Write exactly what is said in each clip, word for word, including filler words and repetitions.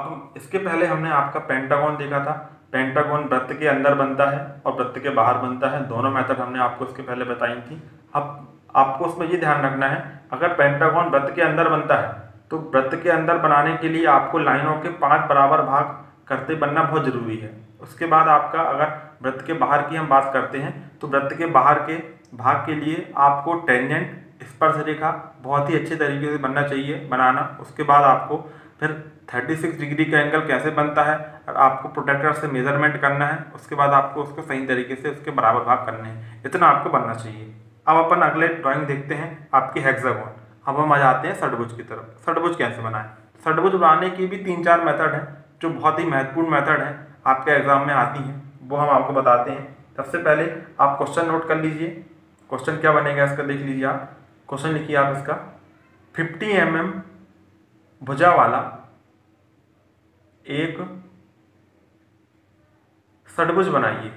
आप इसके पहले हमने आपका पेंटागन देखा था। पेंटागन वृत्त के अंदर बनता है और वृत्त के बाहर बनता है, दोनों मेथड हमने आपको इसके पहले बताई थी। अब आपको उसमें ये ध्यान रखना है, अगर पेंटागन वृत्त के अंदर बनता है तो वृत्त के अंदर बनाने के लिए आपको लाइनों के पांच बराबर भाग करते बनना बहुत जरूरी है। उसके बाद आपका अगर वृत्त के बाहर की हम बात करते हैं तो वृत्त के बाहर के भाग के लिए आपको टेंजेंट स्पर्श रेखा बहुत ही अच्छे तरीके से बनना चाहिए बनाना। उसके बाद आपको फिर छत्तीस डिग्री का एंगल कैसे बनता है और आपको प्रोटेक्टर से मेजरमेंट करना है। उसके बाद आपको उसको सही तरीके से उसके बराबर भाग करने हैं, इतना आपको बनना चाहिए। अब अपन अगले ड्राइंग देखते हैं आपकी हेक्सागोन। अब हम आ जाते हैं षटभुज की तरफ। षटभुज कैसे बनाएं? षटभुज बनाने की भी तीन चार मेथड हैं जो बहुत ही महत्वपूर्ण मेथड है, आपके एग्जाम में आती हैं, वो हम आपको बताते हैं। सबसे पहले आप क्वेश्चन नोट कर लीजिए। क्वेश्चन क्या बनेगा इसका देख लीजिए आप। क्वेश्चन लिखिए आप इसका, फिफ्टी एम एम भुजा वाला एक षटभुज बनाइए।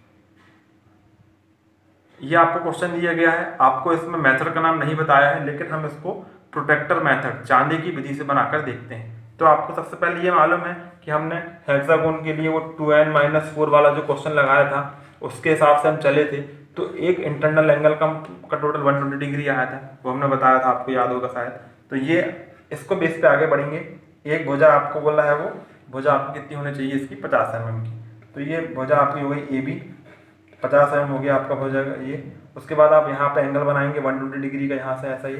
ये आपको क्वेश्चन दिया गया है। आपको इसमें मेथड का नाम नहीं बताया है, लेकिन हम इसको प्रोटेक्टर मेथड चांदी की विधि से बनाकर देखते हैं। तो आपको सबसे पहले ये मालूम है कि हमने हेक्सागोन के लिए वो टू एन माइनस फोर वाला जो क्वेश्चन लगाया था उसके हिसाब से हम चले थे। तो एक इंटरनल एंगल का, का टोटल वन ट्वेंटी डिग्री आया था, वो हमने बताया था, आपको याद होगा शायद। तो ये इसको बेस पे आगे बढ़ेंगे। एक भुजा आपको बोला है, वो भुजा आपको कितनी होनी चाहिए इसकी, पचास एम एम की। तो ये भुजा आपकी हो गई ए बी, पचास एम एम हो गया आपका भुजा ये। उसके बाद आप यहाँ पे एंगल बनाएंगे वन ट्वेंटी डिग्री का, यहाँ से ऐसा ये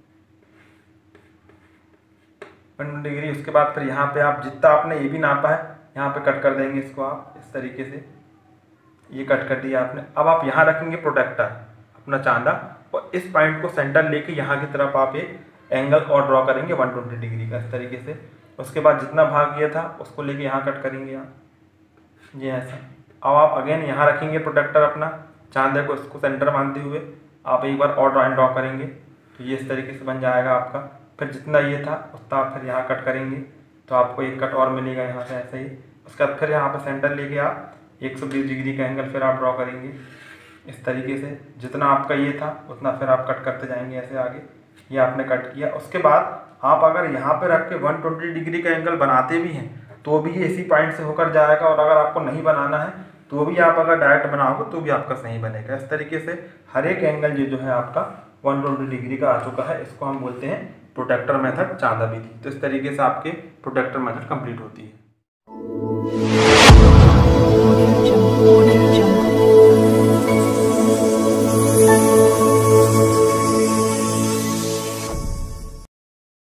वन ट्वेंटी डिग्री। उसके बाद फिर यहाँ पे आप जितना आपने ए बी नापा है यहाँ पे कट कर देंगे इसको आप इस तरीके से, ये कट कर दिया आपने। अब आप यहाँ रखेंगे प्रोटेक्टर अपना चांदा और इस पॉइंट को सेंटर लेके यहाँ की तरफ आप एक एंगल और ड्रॉ करेंगे वन ट्वेंटी डिग्री का इस तरीके से। उसके बाद जितना भाग ये था उसको लेके यहाँ कट करेंगे आप, ये ऐसा। अब आप अगेन यहाँ रखेंगे प्रोटेक्टर अपना चांदे को, इसको सेंटर मानते हुए आप एक बार और ड्राइंग ड्रॉ करेंगे तो ये इस तरीके से बन जाएगा आपका। फिर जितना ये था उतना आप फिर यहाँ कट करेंगे तो आपको एक कट और मिलेगा यहाँ से ऐसे ही। उसके बाद फिर यहाँ पर सेंटर लेके आप एक सौ बीस डिग्री का एंगल फिर आप ड्रॉ करेंगे इस तरीके से। जितना आपका ये था उतना फिर आप कट करते जाएंगे ऐसे आगे, ये आपने कट किया। उसके बाद आप अगर यहाँ पे रख के वन ट्वेंटी डिग्री का एंगल बनाते भी हैं तो भी ये इसी पॉइंट से होकर जाएगा, और अगर आपको नहीं बनाना है तो भी आप अगर डायरेक्ट बनाओगे तो भी आपका सही बनेगा। इस तरीके से हर एक एंगल ये जो है आपका वन ट्वेंटी डिग्री का आ चुका है। इसको हम बोलते हैं प्रोटेक्टर मेथड चांदा विधि। तो इस तरीके से आपके प्रोटेक्टर मेथड कंप्लीट होती है।